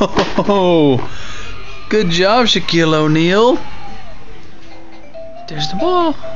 Oh, good job, Shaquille O'Neal. There's the ball.